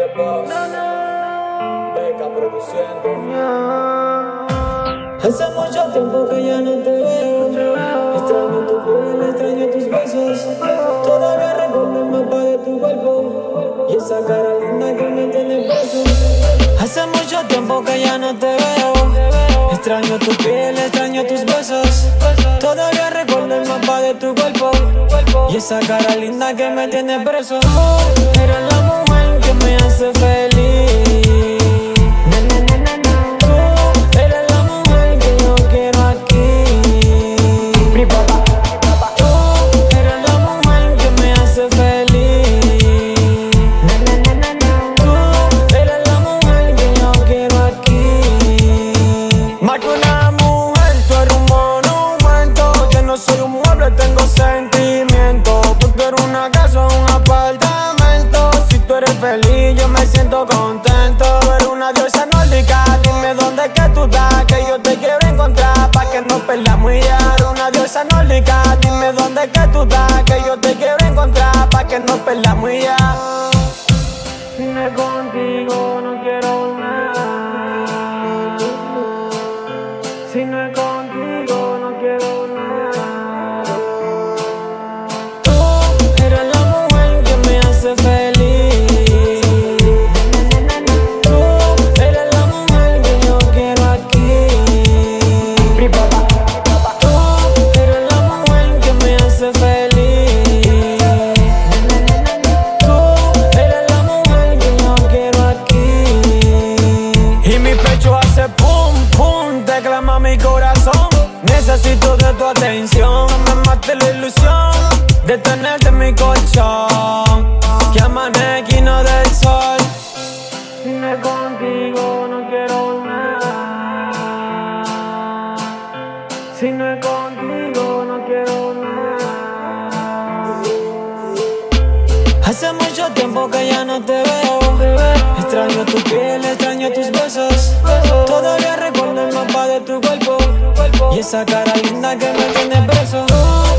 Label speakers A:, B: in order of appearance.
A: Boss, Beca produciendo. Hace mucho tiempo que ya no te veo. Extraño tu piel, extraño tus besos. Todavía recuerdo el mapa de tu cuerpo y esa cara linda que me tiene preso. Hace mucho tiempo que ya no te veo. Extraño tu piel, extraño tus besos. Todavía recuerdo el mapa de tu cuerpo y esa cara linda que me tiene preso. Eres la mujer que me hace feliz. Tú eres la mujer que yo quiero aquí. Tú eres la mujer que me hace feliz. Tú eres la mujer que yo quiero aquí. Más que una mujer, tú eres un monumento. Yo no soy un mueble, tengo sentimientos. Porque eres una casa, un apartamento. Si tú eres feliz, yo me siento contento. Eres una diosa nórdica, dime dónde es que tú estás, que yo te quiero encontrar, pa' que no perdamos y ya. Eres una diosa nórdica, dime dónde es que tú estás, que yo te quiero encontrar, pa' que no perdamos y ya. Si no es contigo, no quiero nada. Si no es contigo, no quiero nada. Tú eres la mujer que me hace feliz. Tú eres la mujer que yo quiero aquí. Tú eres la mujer que me hace feliz. Tú eres la mujer que yo quiero aquí. Y mi pecho hace pum, pum, te clama mi corazón. Necesito de tu atención, me mate la ilusión de tenerte en mi colchón, que amanezca y no del sol. Si no es contigo, no quiero nada. Si no es contigo, no quiero nada. Hace mucho tiempo que ya no te veo. Extraño tu piel, extraño tus besos. Todavía recuerdo el mapa de tu cuerpo y esa cara linda que me tiene preso.